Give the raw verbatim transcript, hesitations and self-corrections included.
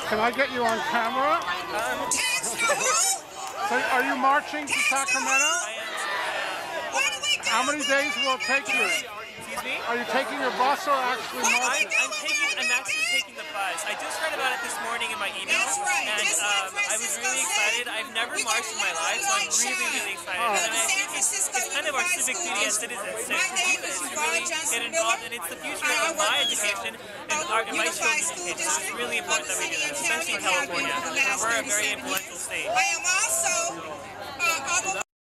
Can I get you on camera? Um, So are you marching to Sacramento? How many days will it take you? Excuse me? Are you taking your bus or actually I'm, marching? I'm taking, I'm actually taking the bus. I just heard about it this morning in my email, and um, I was really excited. I've never marched in my life, so I'm really, really excited. Oh. And I think it's, it's kind of our civic duty as citizens to, to do this, to really get involved, and it's the future of my education and, our, and my children's education. So it's really important that we do this, especially in California, where we're a very influential state. I am also